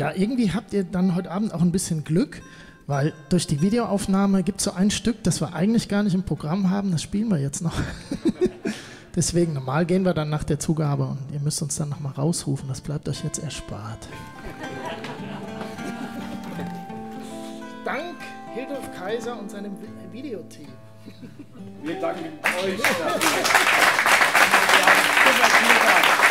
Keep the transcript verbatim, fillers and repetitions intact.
Ja, irgendwie habt ihr dann heute Abend auch ein bisschen Glück, weil durch die Videoaufnahme gibt es so ein Stück, das wir eigentlich gar nicht im Programm haben, das spielen wir jetzt noch. Deswegen, normal gehen wir dann nach der Zugabe und ihr müsst uns dann nochmal rausrufen, das bleibt euch jetzt erspart. Dank Hildulf Kaiser und seinem Videoteam. Wir danken euch dafür.